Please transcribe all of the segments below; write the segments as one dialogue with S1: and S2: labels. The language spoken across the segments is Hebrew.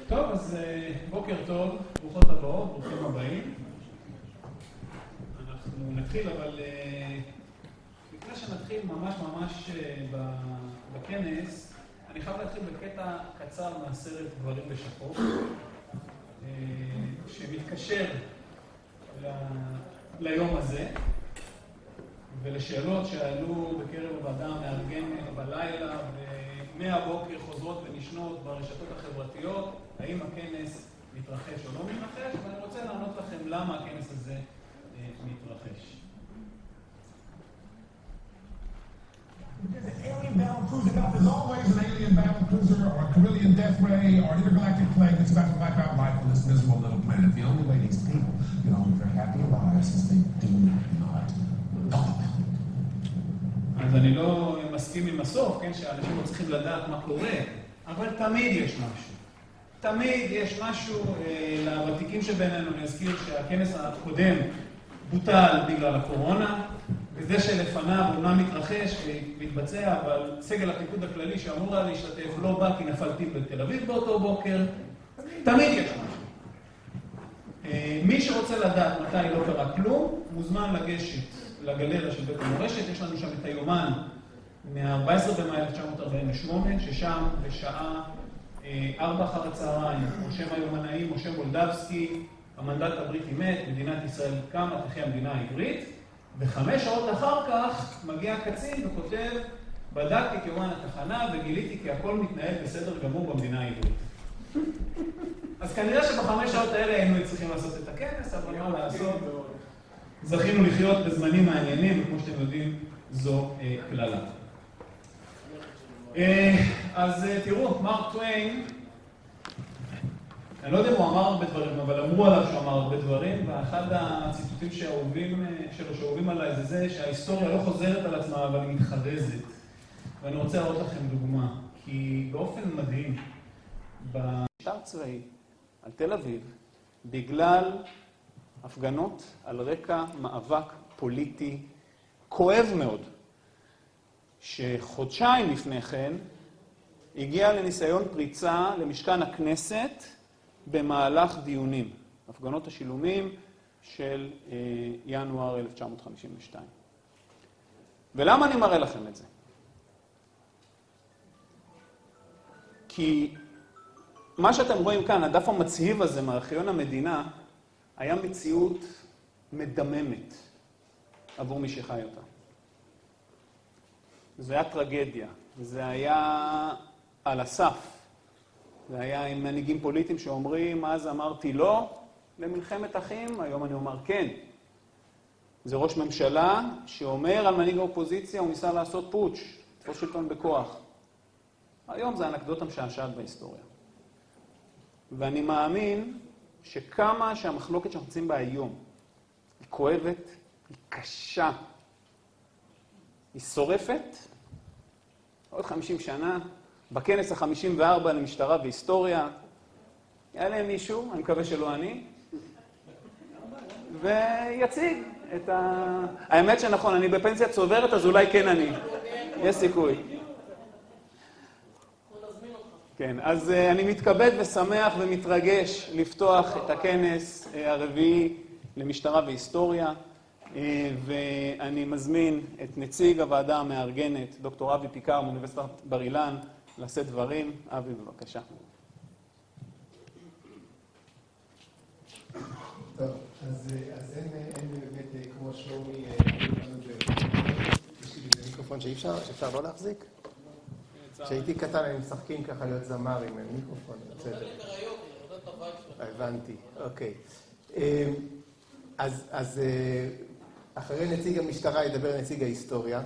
S1: טוב, אז בוקר טוב, ברוכות הבאות, ברוכים הבאים. אנחנו נתחיל, אבל לפני שנתחיל ממש בכנס, אני חייב להתחיל בקטע קצר מהסרט גברים בשחור, שמתקשר ליום הזה, ולשאלות שעלו בקרב הוועדה המארגנת בלילה, ומהבוקר חוזרות ונשנות ברשתות החברתיות, האם הכנס מתרחש או לא מתרחש, ואני רוצה לענות לכם למה הכנס הזה מתרחש.
S2: There's an alien battle cruiser out. There's always an alien battle cruiser or a Carillion death ray or an intergalactic plague that's about to wipe out life on this miserable little planet. The only way these people get on with their happy lives is they do not die.
S1: אז אני לא מסכים עם הסוף, כן, שאנשים לא צריכים לדעת מה קורה, אבל תמיד יש משהו. תמיד יש משהו, לוותיקים שבינינו, אני אזכיר שהכנס הקודם בוטל בגלל הקורונה, וזה שלפניו אומנם מתרחש ומתבצע, אבל סגל הפיקוד הכללי שאמור היה להשתתף לא בא כי נפלתי בתל אביב באותו בוקר. תמיד יש משהו. מי שרוצה לדעת מתי לא קרה כלום, מוזמן לגשת לגלריה של בית המורשת. יש לנו שם את היומן מה-14 במאי 1948, ששם בשעה 4 אחר הצהריים, משה היומנאי, משה מולדבסקי, המנדט הבריטי מת, מדינת ישראל קמה, תחי המדינה העברית, ו5 שעות אחר כך מגיע קצין וכותב, בדקתי כיומן התחנה וגיליתי כי הכל מתנהל בסדר גמור במדינה העברית. אז כנראה ב5 שעות האלה היינו צריכים לעשות את הכנס, אבל מה לעשות? זכינו לחיות בזמנים מעניינים, וכמו שאתם יודעים, זו כללה. אז תראו, מרק טוויין, אני לא יודע אם הוא אמר הרבה דברים, אבל אמרו עליו שהוא אמר הרבה דברים, ואחד הציטוטים שאהובים עליי זה שההיסטוריה לא חוזרת על עצמה, אבל היא מתחרזת. ואני רוצה להראות לכם דוגמה, כי באופן מדהים, במשטר צבאי על תל אביב, בגלל הפגנות על רקע מאבק פוליטי כואב מאוד, שחודשיים לפני כן הגיע לניסיון פריצה למשכן הכנסת במהלך דיונים, הפגנות השילומים של ינואר 1952. ולמה אני מראה לכם את זה? כי מה שאתם רואים כאן, הדף המצהיב הזה מארכיון המדינה, היה מציאות מדממת עבור מי שחי אותה. זה היה טרגדיה, זה היה על הסף. זה היה עם מנהיגים פוליטיים שאומרים, אז אמרתי לא למלחמת אחים, היום אני אומר כן. זה ראש ממשלה שאומר על מנהיג האופוזיציה, הוא ניסה לעשות פוטש, תפוס שלטון בכוח. היום זה אנקדוטה משעשעת בהיסטוריה. ואני מאמין שכמה שהמחלוקת שאנחנו נמצאים בה היום היא כואבת, היא קשה, היא שורפת, עוד 50 שנה, בכנס ה-54 למשטרה והיסטוריה, יעלה מישהו, אני מקווה שלא אני, ויציג את האמת שנכון, אני בפנסיה צוברת, אז אולי כן אני. יש סיכוי. כן, אז אני מתכבד ושמח ומתרגש לפתוח את הכנס הרביעי למשטרה והיסטוריה, ואני מזמין את נציג הוועדה המארגנת, דוקטור אבי פיקר מאוניברסיטת בר אילן, לשאת דברים. אבי, בבקשה.
S3: טוב, אז אין באמת כמו שלומי, יש לי איזה מיקרופון שאפשר לא להחזיק? כשהייתי קטן, הם משחקים ככה להיות זמר עם מיקרופון, בסדר. הבנתי, אוקיי. אז אחרי נציג המשטרה ידבר נציג ההיסטוריה,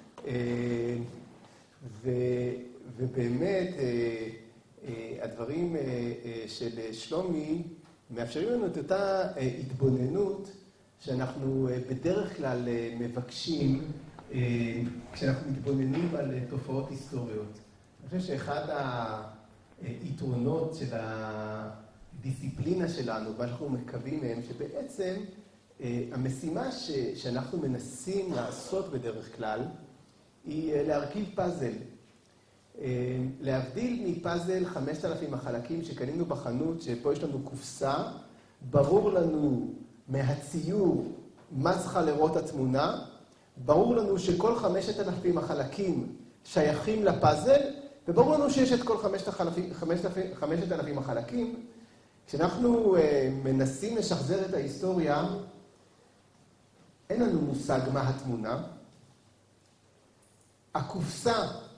S3: ובאמת הדברים של שלומי מאפשרים לנו את אותה התבוננות שאנחנו בדרך כלל מבקשים כשאנחנו מתבוננים על תופעות היסטוריות. אני חושב שאחד היתרונות של הדיסציפלינה שלנו, מה שאנחנו מקווים מהם, שבעצם המשימה שאנחנו מנסים לעשות בדרך כלל, היא להרכיב פאזל. להבדיל מפאזל 5,000 החלקים שקנינו בחנות, שפה יש לנו קופסה, ברור לנו מהציור מה צריכה לראות התמונה, ברור לנו שכל 5,000 החלקים שייכים לפאזל, וברור לנו שיש את כל 5,000 החלקים. כשאנחנו מנסים לשחזר את ההיסטוריה, אין לנו מושג מה התמונה. הקופסה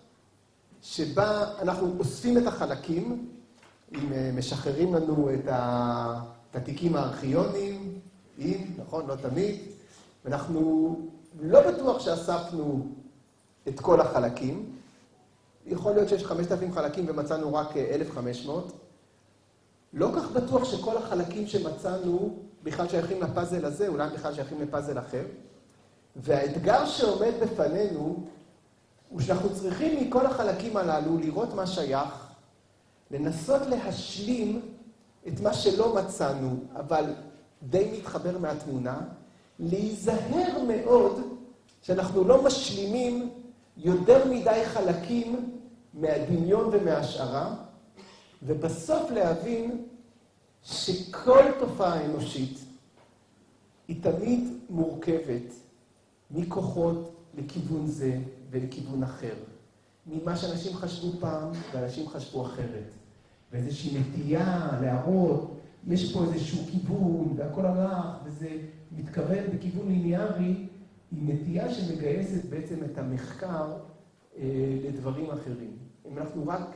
S3: שבה אנחנו אוספים את החלקים, אם משחררים לנו את התיקים הארכיוניים, נכון, לא תמיד, ואנחנו לא בטוח שאספנו את כל החלקים. יכול להיות שיש 5,000 חלקים ומצאנו רק 1,500. לא כך בטוח שכל החלקים שמצאנו בכלל שייכים לפאזל הזה, אולי בכלל שייכים לפאזל אחר. והאתגר שעומד בפנינו הוא שאנחנו צריכים מכל החלקים הללו לראות מה שייך, לנסות להשלים את מה שלא מצאנו, אבל די מתחבר מהתמונה, להיזהר מאוד שאנחנו לא משלימים יותר מדי חלקים מהדמיון ומהשערה, ובסוף להבין שכל תופעה אנושית היא תמיד מורכבת מכוחות לכיוון זה ולכיוון אחר. ממה שאנשים חשבו פעם ואנשים חשבו אחרת. ואיזושהי נטייה להראות, יש פה איזשהו כיוון והכל הלך וזה מתקרב בכיוון ליניארי, היא נטייה שמגייסת בעצם את המחקר לדברים אחרים. אם אנחנו רק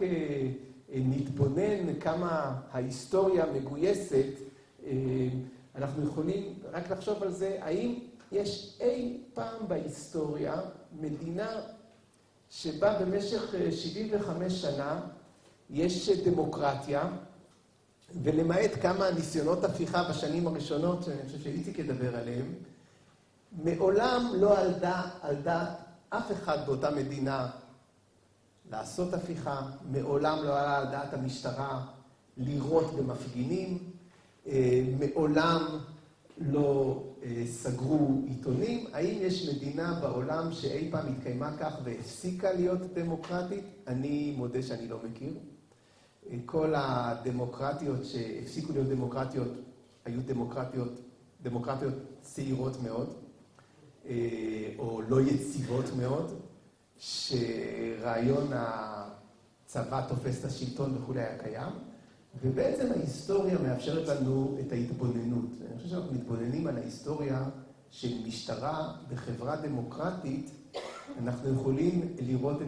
S3: נתבונן כמה ההיסטוריה מגויסת, אנחנו יכולים רק לחשוב על זה, האם יש אי פעם בהיסטוריה מדינה שבה במשך 75 שנה יש דמוקרטיה, ולמעט כמה ניסיונות הפיכה בשנים הראשונות, שאני חושב שאיציק ידבר עליהם, מעולם לא על דעת אף אחד באותה מדינה לעשות הפיכה, מעולם לא עלה על דעת המשטרה לירות במפגינים, מעולם לא סגרו עיתונים. האם יש מדינה בעולם שאי פעם התקיימה כך והפסיקה להיות דמוקרטית? אני מודה שאני לא מכיר. כל הדמוקרטיות שהפסיקו להיות דמוקרטיות היו דמוקרטיות צעירות מאוד, או לא יציבות מאוד, שרעיון הצבא תופס את השלטון וכולי היה קיים, ובעצם ההיסטוריה מאפשרת לנו את ההתבוננות. אני חושב שאנחנו מתבוננים על ההיסטוריה של משטרה בחברה דמוקרטית, אנחנו יכולים לראות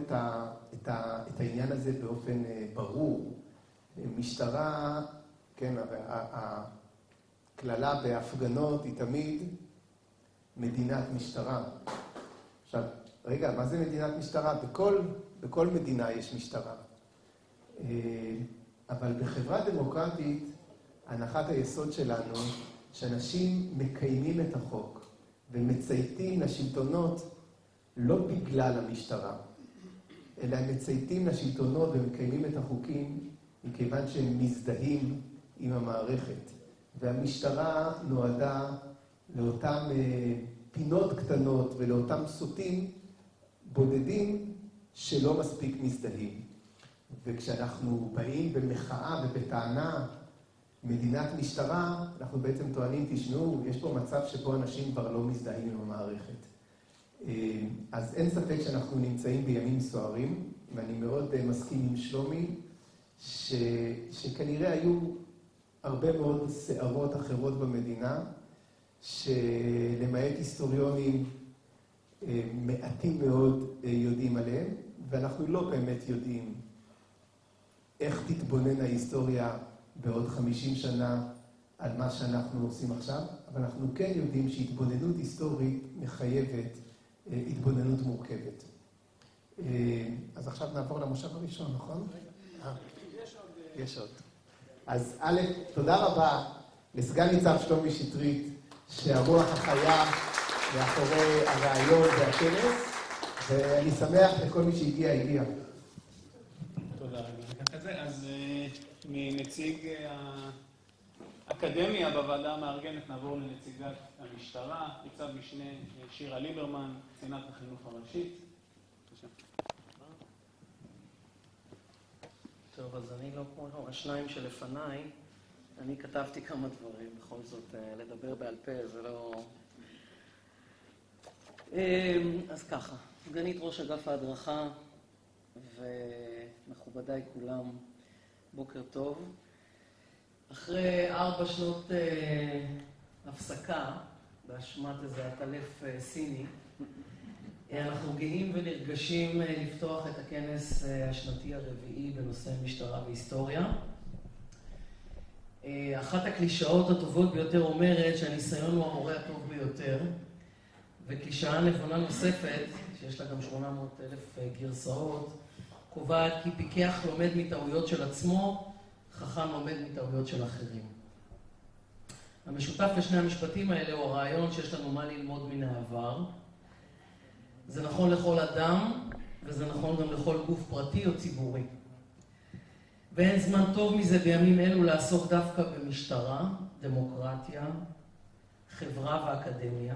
S3: את העניין הזה באופן ברור. משטרה, כן, הכללה בהפגנות היא תמיד מדינת משטרה. עכשיו, רגע, מה זה מדינת משטרה? בכל מדינה יש משטרה. אבל בחברה דמוקרטית, הנחת היסוד שלנו, שאנשים מקיימים את החוק ומצייתים לשלטונות לא בגלל המשטרה, אלא הם מצייתים לשלטונות ומקיימים את החוקים מכיוון שהם מזדהים עם המערכת. והמשטרה נועדה לאותם פינות קטנות ולאותם סוטים בודדים שלא מספיק מזדהים. וכשאנחנו באים במחאה ובטענה מדינת משטרה, אנחנו בעצם טוענים, תשמעו, יש פה מצב שבו אנשים כבר לא מזדהים עם המערכת. אז אין ספק שאנחנו נמצאים בימים סוערים, ואני מאוד מסכים עם שלומי, שכנראה היו הרבה מאוד סערות אחרות במדינה, שלמעט היסטוריונים מעטים מאוד יודעים עליהם, ואנחנו לא באמת יודעים איך תתבונן ההיסטוריה בעוד 50 שנה על מה שאנחנו עושים עכשיו, אבל אנחנו כן יודעים שהתבוננות היסטורית מחייבת התבוננות מורכבת. אז עכשיו נעבור למושב הראשון, נכון? יש עוד. אז א', תודה רבה לסגן ניצב שלומי שטרית, שהרוח החיה מאחורי הרעיון והכנס, ואני שמח לכל מי שהגיע.
S1: תודה רבה. אז מנציג האקדמיה בוועדה המארגנת נעבור לנציגת המשטרה, ניצב משנה שירה ליברמן, קצינת החינוך הראשית.
S4: טוב, אז אני לא כמו השניים שלפניי, אני כתבתי כמה דברים, בכל זאת לדבר בעל פה, זה לא... אז ככה, סגנית ראש אגף ההדרכה ומכובדיי כולם, בוקר טוב. אחרי 4 שנות הפסקה, באשמת איזה עטלף סיני, אנחנו גאים ונרגשים לפתוח את הכנס השנתי הרביעי בנושא משטרה והיסטוריה. אחת הקלישאות הטובות ביותר אומרת שהניסיון הוא המורה הטוב ביותר, וקלישאה נבונה נוספת, שיש לה גם 800,000 גרסאות, קובעת כי פיקח לומד מטעויות של עצמו, חכם לומד מטעויות של אחרים. המשותף לשני המשפטים האלה הוא הרעיון שיש לנו מה ללמוד מן העבר. זה נכון לכל אדם, וזה נכון גם לכל גוף פרטי או ציבורי. ואין זמן טוב מזה בימים אלו לעסוק דווקא במשטרה, דמוקרטיה, חברה ואקדמיה.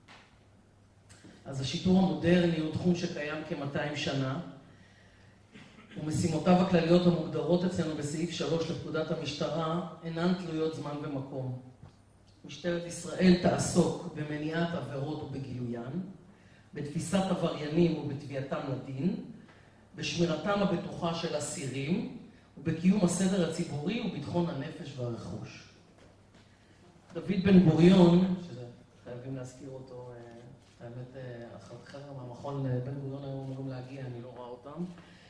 S4: אז השיטור המודרני הוא תחום שקיים כ-200 שנה, ומשימותיו הכלליות המוגדרות אצלנו בסעיף 3 לפקודת המשטרה אינן תלויות זמן ומקום. משטרת ישראל תעסוק במניעת עבירות ובגילוין, בתפיסת עבריינים ובתביעתם לדין, בשמירתם הבטוחה של אסירים, ובקיום הסדר הציבורי וביטחון הנפש והרכוש. דוד בן גוריון, שחייבים להזכיר אותו, האמת, חבר'ה מהמכון בן גוריון היו אמורים להגיע, אני לא רואה אותם,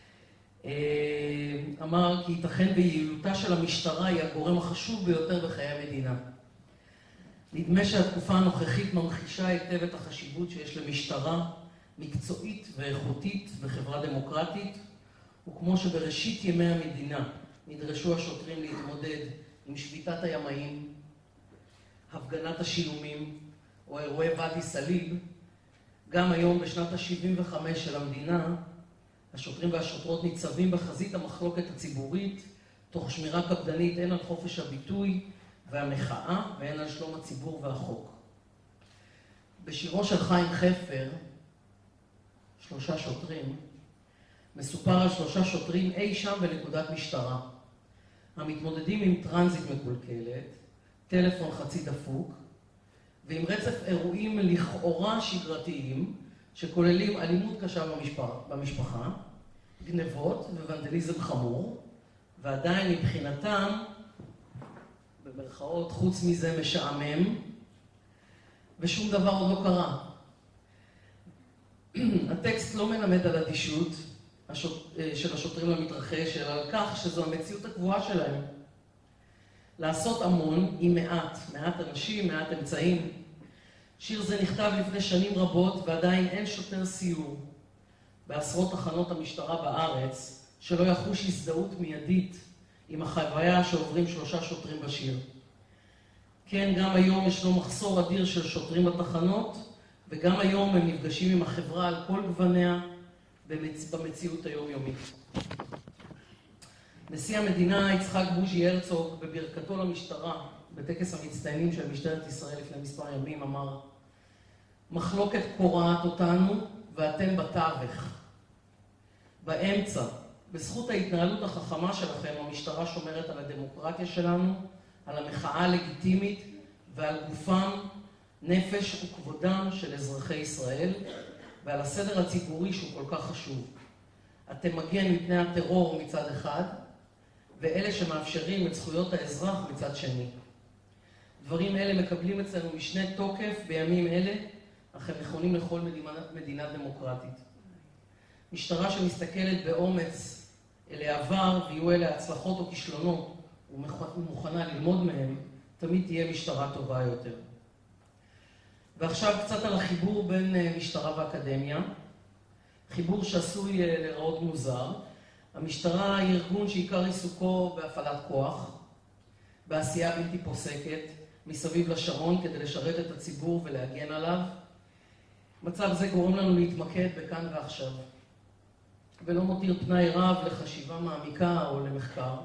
S4: אמר כי ייתכן ויעילותה של המשטרה היא הגורם החשוב ביותר בחיי המדינה. נדמה שהתקופה הנוכחית ממחישה היטב את החשיבות שיש למשטרה מקצועית ואיכותית בחברה דמוקרטית, וכמו שבראשית ימי המדינה נדרשו השוטרים להתמודד עם שביתת הימאים, הפגנת השילומים או אירועי ואדי סאליב, גם היום בשנת ה-75 של המדינה, השוטרים והשוטרות ניצבים בחזית המחלוקת הציבורית, תוך שמירה קפדנית הן על חופש הביטוי והמחאה והן על שלום הציבור והחוק. בשירו של חיים חפר, 3 שוטרים, מסופר על 3 שוטרים אי שם בנקודת משטרה, המתמודדים עם טרנזיט מקולקלת, טלפון חצי דפוק, ועם רצף אירועים לכאורה שגרתיים, שכוללים אלימות קשה במשפחה, גנבות וונדליזם חמור, ועדיין מבחינתם, במרכאות, חוץ מזה משעמם, ושום דבר עוד לא קרה. הטקסט לא מלמד על אדישות של השוטרים למתרחש, אלא על כך שזו המציאות הקבועה שלהם. לעשות המון עם מעט אנשים, מעט אמצעים. שיר זה נכתב לפני שנים רבות, ועדיין אין שוטר סיור בעשרות תחנות המשטרה בארץ, שלא יחוש הזדהות מיידית עם החוויה שעוברים 3 שוטרים בשיר. כן, גם היום יש לו מחסור אדיר של שוטרים בתחנות, וגם היום הם נפגשים עם החברה על כל גווניה במציאות היומיומית. נשיא המדינה יצחק בוז'י הרצוג בברכתו למשטרה בטקס המצטיינים של משטרת ישראל לפני מספר ימים אמר: מחלוקת קורעת אותנו ואתם בתווך. באמצע, בזכות ההתנהלות החכמה שלכם, המשטרה שומרת על הדמוקרטיה שלנו, על המחאה הלגיטימית ועל גופם, נפש וכבודם של אזרחי ישראל ועל הסדר הציבורי שהוא כל כך חשוב. אתם מגן מפני הטרור מצד אחד, ואלה שמאפשרים את זכויות האזרח מצד שני. דברים אלה מקבלים אצלנו משנה תוקף בימים אלה, אך הם נכונים לכל מדינה דמוקרטית. משטרה שמסתכלת באומץ אל העבר ויהיו אלה הצלחות או כישלונות ומוכנה ללמוד מהם, תמיד תהיה משטרה טובה יותר. ועכשיו קצת על החיבור בין משטרה ואקדמיה. חיבור שעשוי להיראות מוזר. המשטרה היא ארגון שעיקר עיסוקו בהפעלת כוח, בעשייה בלתי פוסקת, מסביב לשעון כדי לשרת את הציבור ולהגן עליו. מצב זה גורם לנו להתמקד בכאן ועכשיו, ולא מותיר פנאי רב לחשיבה מעמיקה או למחקר.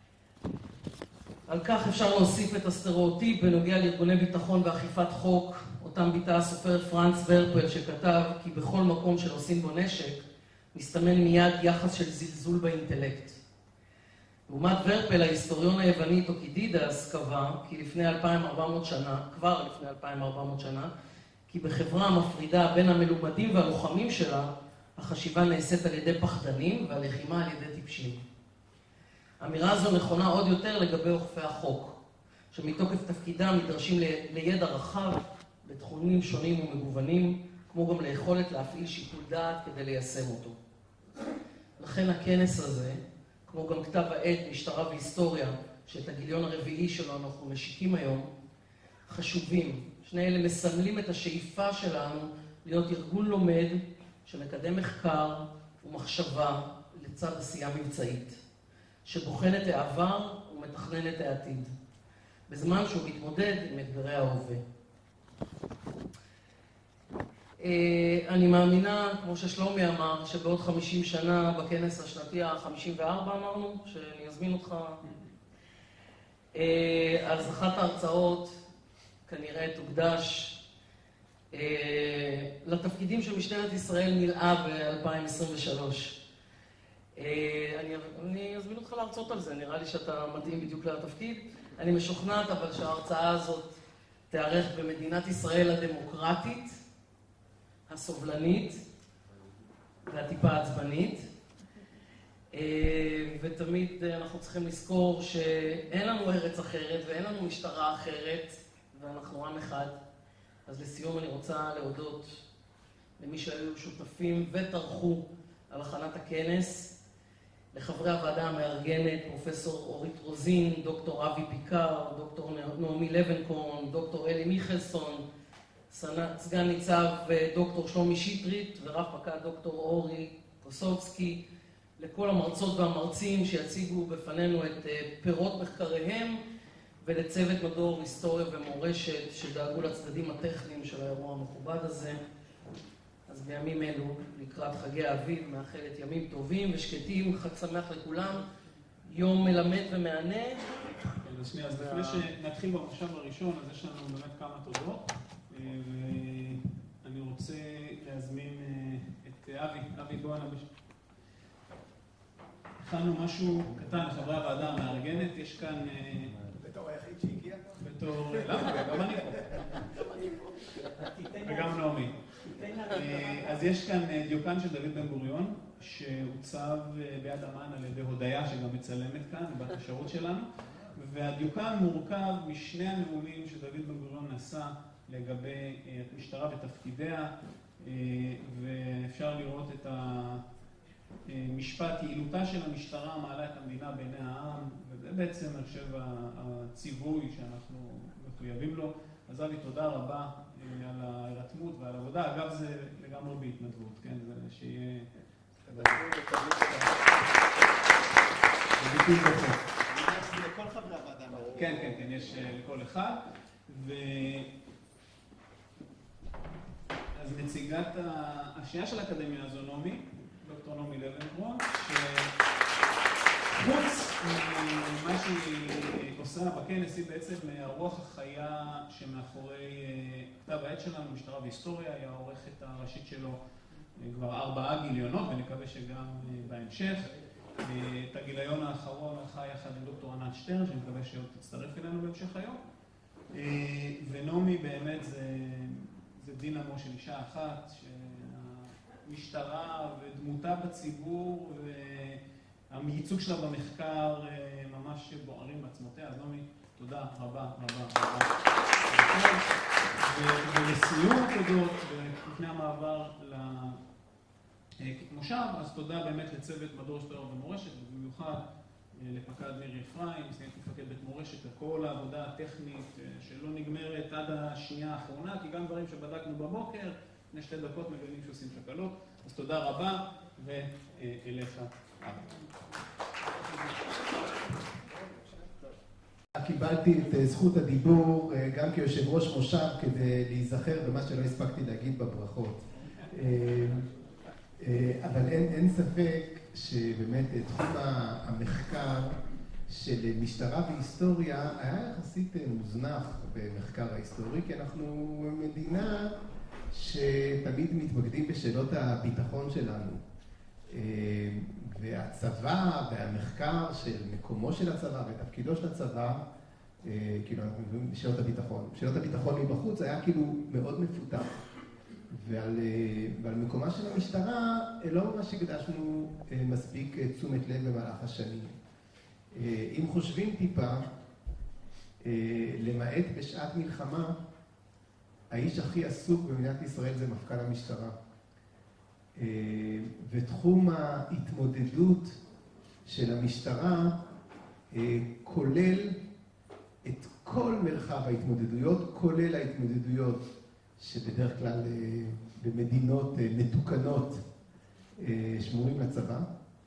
S4: על כך אפשר להוסיף את הסטריאוטיפ בנוגע לארגוני ביטחון ואכיפת חוק, אותם ביטא הסופר פרנץ ורפל שכתב כי בכל מקום שנושאים בו נשק, מסתמן מיד יחס של זלזול באינטלקט. לעומת ורפל, ההיסטוריון היווני טוקידידס קבע כי לפני 2,400 שנה, כבר לפני 2,400 שנה, כי בחברה המפרידה בין המלומדים והלוחמים שלה, החשיבה נעשית על ידי פחדנים והלחימה על ידי טיפשים. האמירה הזו נכונה עוד יותר לגבי אוכפי החוק, שמתוקף תפקידם נדרשים לידע רחב בתחומים שונים ומגוונים, כמו גם ליכולת להפעיל שיקול דעת כדי ליישם אותו. לכן הכנס הזה, כמו גם כתב העת משטרה והיסטוריה, שאת הגיליון הרביעי שלו אנחנו משיקים היום, חשובים. שני אלה מסמלים את השאיפה שלנו להיות ארגון לומד שמקדם מחקר ומחשבה לצד עשייה מבצעית, שבוחן את העבר ומתכנן את העתיד, בזמן שהוא מתמודד עם אתגרי ההווה. אני מאמינה, כמו ששלומי אמר, שבעוד 50 שנה בכנס השנתי ה-54 אמרנו, שאני אזמין אותך, אז אחת ההרצאות כנראה תוקדש לתפקידים שמשטרת ישראל מילאה ב-2023. אני אזמין אותך להרצות על זה, נראה לי שאתה מתאים בדיוק לתפקיד. אני משוכנעת אבל שההרצאה הזאת תיערך במדינת ישראל הדמוקרטית, הסובלנית והטיפה עצבנית. ותמיד אנחנו צריכים לזכור שאין לנו ארץ אחרת ואין לנו משטרה אחרת, ואנחנו עם אחד. אז לסיום אני רוצה להודות למי שהיו שותפים וטרחו על הכנת הכנס, לחברי הוועדה המארגנת, פרופסור אורית רוזין, דוקטור אבי פיקר, דוקטור נעמי לבנקורן, דוקטור אלי מיכלסון, סגן ניצב דוקטור שלומי שטרית ורב פקד דוקטור אורי קוסובסקי, לכל המרצות והמרצים שיציגו בפנינו את פירות מחקריהם, ולצוות מדור היסטוריה ומורשת שדאגו לצדדים הטכניים של האירוע המכובד הזה. אז בימים אלו, לקראת חגי האביב, מאחלת ימים טובים ושקטים, חג שמח לכולם, יום מלמד ומענה.
S1: אז שנייה, אז לפני שנתחיל במושב הראשון, אז יש לנו באמת כמה תודות, ואני רוצה להזמין את אבי בואנה. הכנו משהו קטן לחברי הוועדה המארגנת, יש כאן...
S3: בתור היחיד שהגיע?
S1: בתור... למה? גם אני פה. וגם נעמי. אז יש כאן דיוקן של דוד בן גוריון, שהוצב ביד אמן על ידי הודיה, שגם מצלמת כאן, בת השירות שלנו, והדיוקן מורכב משני הנאומים שדוד בן גוריון נשא לגבי המשטרה ותפקידיה, ואפשר לראות את המשפט, יעילותה של המשטרה מעלה את המדינה בעיני העם, וזה בעצם, אני חושב, הציווי שאנחנו מחויבים לו. אז אבי, תודה רבה על ההירתמות ועל העבודה. אגב, זה לגמרי בהתנדבות, כן? זה שיהיה...
S3: לכל חברי הוועדה.
S1: כן, כן, כן, יש לכל אחד. אז נציגת השנייה של האקדמיה הזו, נעמי, דוקטור נעמי לבנקורן, שחוץ ממה שהיא עושה בכנס, היא בעצם הרוח החיה שמאחורי כתב העת שלנו, משטרה והיסטוריה, היא העורכת הראשית שלו כבר 4 גיליונות, ונקווה שגם בהמשך. את הגיליון האחרון ערכה יחד עם דוקטור ענת שטרן, שאני מקווה שעוד תצטרף אלינו בהמשך היום. ונעמי באמת זה דינמו של אישה אחת, שהמשטרה ודמותה בציבור והייצוג שלה במחקר ממש בוערים בעצמותיה. אז נעמי, תודה רבה רבה רבה. ולסיום התודות, לפני המעבר למושב, אז תודה באמת לצוות מדור היסטוריה ומורשת, ובמיוחד לפקד מירי אפרים, סגנית מפקד בית מורשת, לכל העבודה הטכנית שלא נגמרת עד השנייה האחרונה, כי גם דברים שבדקנו בבוקר, לפני 2 דקות מגלים שעושים תקלות. אז תודה רבה, ואליך אבי.
S3: קיבלתי את זכות הדיבור גם כיושב ראש מושב כדי להיזכר במה שלא הספקתי להגיד בברכות. אבל אין ספק שבאמת תחום המחקר של משטרה והיסטוריה היה יחסית מוזנח במחקר ההיסטורי, כי אנחנו מדינה שתמיד מתמקדים בשאלות הביטחון שלנו. והצבא והמחקר של מקומו של הצבא ותפקידו של הצבא, כאילו אנחנו מביאים בשאלות הביטחון. בשאלות הביטחון מבחוץ היה כאילו מאוד מפותח. ועל מקומה של המשטרה לא ממש הקדשנו מספיק תשומת לב במהלך השנים. אם חושבים טיפה, למעט בשעת מלחמה, האיש הכי עסוק במדינת ישראל זה מפכ"ל המשטרה. ותחום ההתמודדות של המשטרה כולל את כל מרחב ההתמודדויות, כולל ההתמודדויות שבדרך כלל במדינות מתוקנות שמורים לצבא.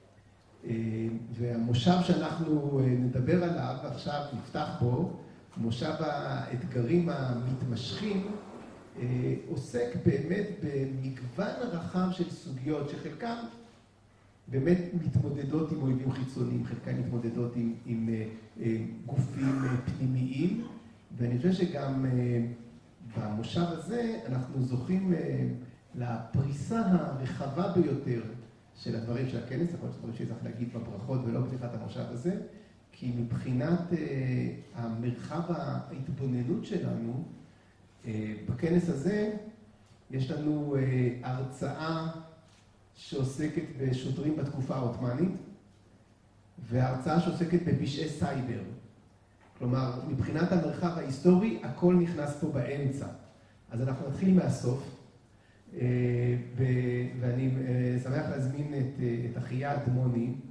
S3: והמושב שאנחנו נדבר עליו עכשיו, נפתח בו, מושב האתגרים המתמשכים, עוסק באמת במגוון רחב של סוגיות שחלקם באמת מתמודדות עם אויבים חיצוניים, חלקם מתמודדות עם גופים פנימיים, ואני חושב שגם במושב הזה אנחנו זוכים לפריסה הרחבה ביותר של הדברים של הכנס, יכול להיות שדברים שצריך להגיד בברכות ולא בפתיחת המושב הזה, כי מבחינת המרחב ההתבוננות שלנו, בכנס הזה יש לנו הרצאה שעוסקת בשוטרים בתקופה העות'מאנית, והרצאה שעוסקת בפשעי סייבר. כלומר, מבחינת המרחב ההיסטורי, הכל נכנס פה באמצע. אז אנחנו נתחיל מהסוף, ואני שמח להזמין את אחיה אדמוני,